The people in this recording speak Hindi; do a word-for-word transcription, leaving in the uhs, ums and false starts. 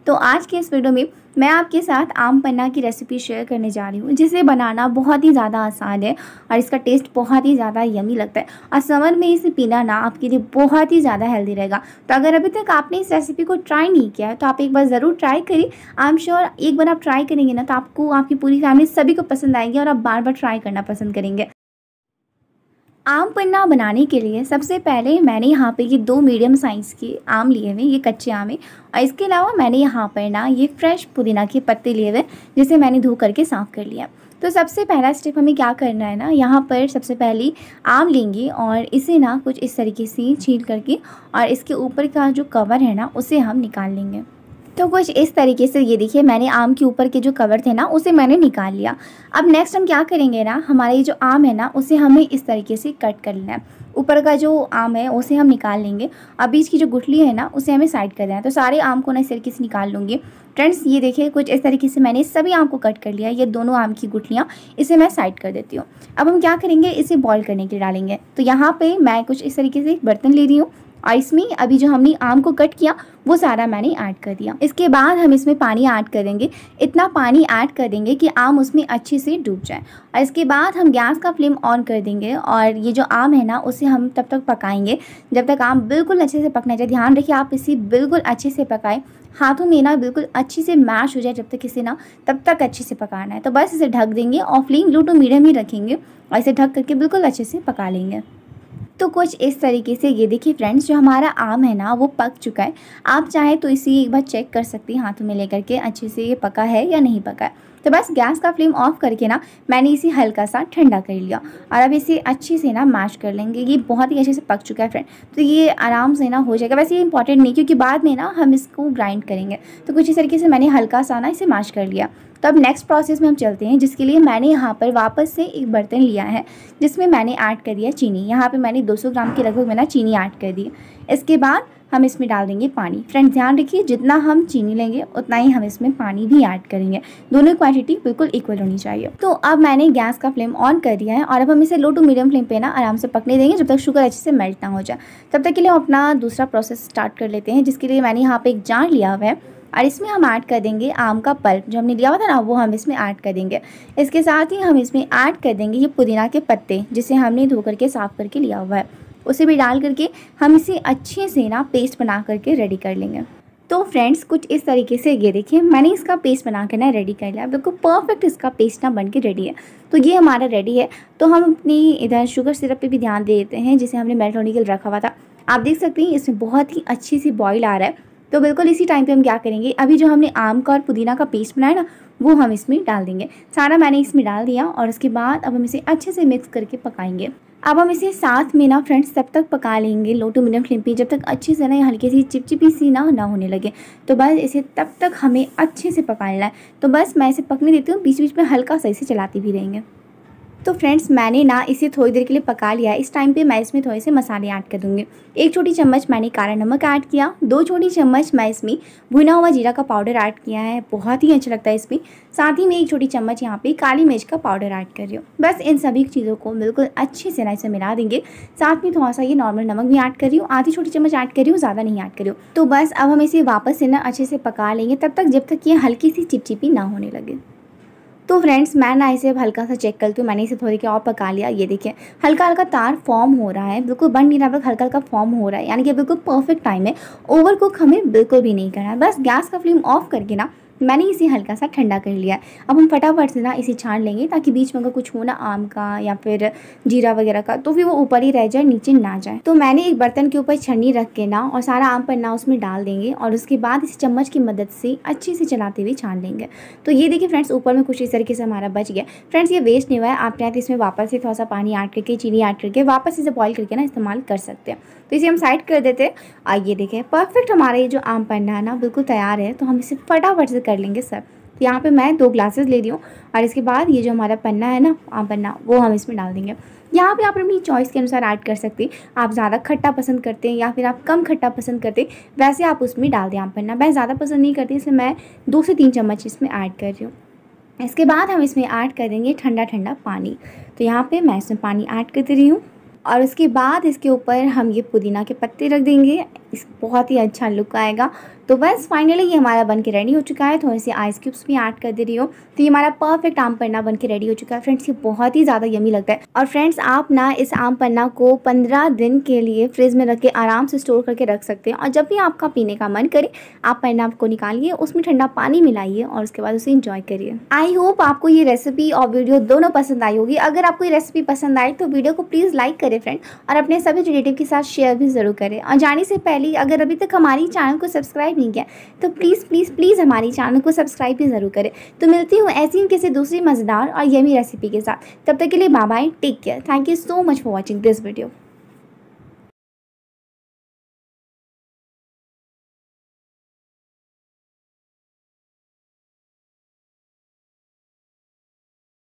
तो आज के इस वीडियो में मैं आपके साथ आम पन्ना की रेसिपी शेयर करने जा रही हूँ, जिसे बनाना बहुत ही ज़्यादा आसान है और इसका टेस्ट बहुत ही ज़्यादा यमी लगता है और समर में इसे पीना ना आपके लिए बहुत ही ज़्यादा हेल्दी रहेगा। तो अगर अभी तक आपने इस रेसिपी को ट्राई नहीं किया है तो आप एक बार ज़रूर ट्राई करिए। आई एम श्योर एक बार आप ट्राई करेंगे ना तो आपको, आपकी पूरी फैमिली सभी को पसंद आएगी और आप बार बार ट्राई करना पसंद करेंगे। आम पन्ना बनाने के लिए सबसे पहले मैंने यहाँ पे ये दो मीडियम साइज़ के आम लिए हुए, ये कच्चे आम है। और इसके अलावा मैंने यहाँ पर ना ये फ्रेश पुदीना के पत्ते लिए हुए, जिसे मैंने धो करके साफ़ कर लिया। तो सबसे पहला स्टेप हमें क्या करना है ना, यहाँ पर सबसे पहले आम लेंगे और इसे ना कुछ इस तरीके से छील करके और इसके ऊपर का जो कवर है ना उसे हम निकाल लेंगे। तो कुछ इस तरीके से ये देखिए मैंने आम के ऊपर के जो कवर थे ना उसे मैंने निकाल लिया। अब नेक्स्ट हम क्या करेंगे ना, हमारा ये जो आम है ना उसे हमें इस तरीके से कट कर लेना है। ऊपर का जो आम है उसे हम निकाल लेंगे और बीच की जो गुठली है ना उसे हमें साइड कर देना है। तो सारे आम को ना इस तरीके से निकाल लूँगी। फ्रेंड्स ये देखिए कुछ इस तरीके से मैंने सभी आम को कट कर लिया। ये दोनों आम की गुठलियाँ इसे मैं साइड कर देती हूँ। अब हम क्या करेंगे, इसे बॉईल करने के लिए डालेंगे। तो यहाँ पर मैं कुछ इस तरीके से एक बर्तन ले रही हूँ और इसमें अभी जो हमने आम को कट किया वो सारा मैंने ऐड कर दिया। इसके बाद हम इसमें पानी ऐड करेंगे। इतना पानी ऐड कर देंगे कि आम उसमें अच्छे से डूब जाए और इसके बाद हम गैस का फ्लेम ऑन कर देंगे और ये जो आम है ना उसे हम तब तक पकाएंगे जब तक आम बिल्कुल अच्छे से पकना चाहिए। ध्यान रखिए आप इसे बिल्कुल अच्छे से पकाएं, हाथों में ना बिल्कुल अच्छे से मैश हो जाए जब तक इसे ना तब तक अच्छे से पकाना है। तो बस इसे ढक देंगे और फ्लेम लो टू मीडियम ही रखेंगे और इसे ढक करके बिल्कुल अच्छे से पका लेंगे। तो कुछ इस तरीके से ये देखिए फ्रेंड्स जो हमारा आम है ना वो पक चुका है। आप चाहे तो इसे एक बार चेक कर सकती हैं हाथों में लेकर के अच्छे से ये पका है या नहीं पका है। तो बस गैस का फ्लेम ऑफ करके ना मैंने इसे हल्का सा ठंडा कर लिया और अब इसे अच्छे से ना मैश कर लेंगे। ये बहुत ही अच्छे से पक चुका है फ्रेंड, तो ये आराम से ना हो जाएगा। वैसे ये इंपॉर्टेंट नहीं क्योंकि बाद में ना हम इसको ग्राइंड करेंगे। तो कुछ इस तरीके से मैंने हल्का सा ना इसे मैश कर लिया। तो अब नेक्स्ट प्रोसेस में हम चलते हैं, जिसके लिए मैंने यहाँ पर वापस से एक बर्तन लिया है जिसमें मैंने ऐड कर दिया चीनी। यहाँ पे मैंने दो सौ ग्राम के लगभग मैंने चीनी ऐड कर दी। इसके बाद हम इसमें डाल देंगे पानी। फ्रेंड्स ध्यान रखिए जितना हम चीनी लेंगे उतना ही हम इसमें पानी भी ऐड करेंगे। दोनों क्वांटिटी बिल्कुल इक्वल होनी चाहिए। तो अब मैंने गैस का फ्लेम ऑन कर दिया है और अब हम इसे लो टू मीडियम फ्लेम पे ना आराम से पकने देंगे जब तक शुगर अच्छे से मेल्ट ना हो जाए। तब तक के लिए हम अपना दूसरा प्रोसेस स्टार्ट कर लेते हैं, जिसके लिए मैंने यहाँ पे एक जार लिया हुआ है और इसमें हम ऐड कर देंगे आम का पल्प जो हमने लिया हुआ था ना वो हम इसमें ऐड कर देंगे। इसके साथ ही हम इसमें ऐड कर देंगे ये पुदीना के पत्ते जिसे हमने धो करके साफ़ करके लिया हुआ है, उसे भी डाल करके हम इसे अच्छे से ना पेस्ट बना करके रेडी कर लेंगे। तो फ्रेंड्स कुछ इस तरीके से ये देखिए मैंने इसका पेस्ट बना के ना रेडी कर लिया। बिल्कुल परफेक्ट इसका पेस्ट ना बन के रेडी है। तो ये हमारा रेडी है। तो हम अपनी इधर शुगर सिरप पे भी ध्यान दे देते हैं जिसे हमने मेल्ट होने के लिए रखा हुआ था। आप देख सकते हैं इसमें बहुत ही अच्छी सी बॉईल आ रहा है। तो बिल्कुल इसी टाइम पे हम क्या करेंगे, अभी जो हमने आम का और पुदीना का पेस्ट बनाया ना वो हम इसमें डाल देंगे। सारा मैंने इसमें डाल दिया और उसके बाद अब हम इसे अच्छे से मिक्स करके पकाएंगे। अब हम इसे साथ में ना फ्रेंड्स तब तक पका लेंगे लो टू मीडियम फ्लेम पे जब तक अच्छे से ना हल्की सी चिपचिपी सी ना ना होने लगे। तो बस इसे तब तक हमें अच्छे से पकाना है। तो बस मैं इसे पकने देती हूँ, बीच बीच में हल्का सा इसे चलाती भी रहेंगे। तो फ्रेंड्स मैंने ना इसे थोड़ी देर के लिए पका लिया है। इस टाइम पे मैं इसमें थोड़े से मसाले ऐड कर दूँगी। एक छोटी चम्मच मैंने काला नमक ऐड किया, दो छोटी चम्मच मैं इसमें भुना हुआ जीरा का पाउडर ऐड किया है, बहुत ही अच्छा लगता है इसमें। साथ ही में एक छोटी चम्मच यहाँ पे काली मिर्च का पाउडर ऐड कर रही हूँ। बस इन सभी चीज़ों को बिल्कुल अच्छे से ना इसे मिला देंगे। साथ में थोड़ा सा ये नॉर्मल नमक भी ऐड कर रही हूँ, आधी छोटी चम्मच ऐड कर रही हूँ, ज़्यादा नहीं ऐड कर रही हूँ। तो बस अब हम इसे वापस से ना अच्छे से पका लेंगे तब तक जब तक ये हल्की सी चिपचिपी ना होने लगे। तो फ्रेंड्स मैं ना इसे अब हल्का सा चेक करती हूँ। मैंने इसे थोड़ी देर और पका लिया। ये देखिए हल्का हल्का तार फॉर्म हो रहा है, बिल्कुल बन नहीं रहा, बस हल्का हल्का फॉर्म हो रहा है, यानी कि बिल्कुल परफेक्ट टाइम है। ओवर कुक हमें बिल्कुल भी नहीं करना है। बस गैस का फ्लेम ऑफ करके ना मैंने इसे हल्का सा ठंडा कर लिया। अब हम फटाफट से ना इसे छान लेंगे ताकि बीच में अगर कुछ हो ना आम का या फिर जीरा वगैरह का तो फिर वो ऊपर ही रह जाए, नीचे ना जाए। तो मैंने एक बर्तन के ऊपर छन्नी रख के ना और सारा आम पन्ना उसमें डाल देंगे और उसके बाद इसे चम्मच की मदद से अच्छे से चलाते हुए छान लेंगे। तो ये देखिए फ्रेंड्स ऊपर में कुछ इस तरीके से हमारा बच गया। फ्रेंड्स ये वेस्ट नहीं हुआ है, आप चाहे तो इसमें वापस से थोड़ा सा पानी ऐड करके चीनी ऐड करके वापस इसे बॉईल करके ना इस्तेमाल कर सकते हैं। तो इसे हम साइड कर देते हैं। आइए देखिए परफेक्ट हमारा ये जो आम पन्ना है ना बिल्कुल तैयार है। तो हम इसे फटाफट से कर लेंगे सब। तो यहाँ पे मैं दो ग्लासेस ले रही हूँ और इसके बाद ये जो हमारा पन्ना है ना आम पन्ना वो हम इसमें डाल देंगे। यहाँ पे आप अपनी चॉइस के अनुसार ऐड कर सकते हैं। आप ज़्यादा खट्टा पसंद करते हैं या फिर आप कम खट्टा पसंद करते हैं, वैसे आप उसमें डाल दें आम पन्ना। मैं ज़्यादा पसंद नहीं करती इसलिए मैं दो से तीन चम्मच इसमें ऐड कर रही हूँ। इसके बाद हम इसमें ऐड करेंगे ठंडा ठंडा पानी। तो यहाँ पे मैं इसमें पानी ऐड कर दे रही हूँ। और उसके बाद इसके ऊपर हम ये पुदीना के पत्ते रख देंगे, इस बहुत ही अच्छा लुक आएगा। तो बस फाइनली ये हमारा बन के रेडी हो चुका है। थोड़े से आइस क्यूब्स भी ऐड कर दे रही हो। तो ये हमारा परफेक्ट आम पन्ना बन के रेडी हो चुका है फ्रेंड्स। ये बहुत ही ज़्यादा यमी लगता है। और फ्रेंड्स आप ना इस आम पन्ना को पंद्रह दिन के लिए फ्रिज में रख के आराम से स्टोर करके रख सकते हैं। और जब भी आपका पीने का मन करे आप पन्ना को निकालिए, उसमें ठंडा पानी मिलाइए और उसके बाद उसे इंजॉय करिए। आई होप आपको ये रेसिपी और वीडियो दोनों पसंद आई होगी। अगर आपको ये रेसिपी पसंद आई तो वीडियो को प्लीज़ लाइक करें फ्रेंड, और अपने सभी रिलेटिव के साथ शेयर भी ज़रूर करें। और जाने से पहले अगर अभी तक हमारी चैनल को सब्सक्राइब नहीं किया तो प्लीज़ प्लीज़ प्लीज़ हमारी चैनल को सब्सक्राइब भी ज़रूर करें। तो मिलती हूँ ऐसी ही किसी दूसरी मज़ेदार और यमी रेसिपी के साथ। तब तक के लिए bye bye, take care, thank you so much for watching this video.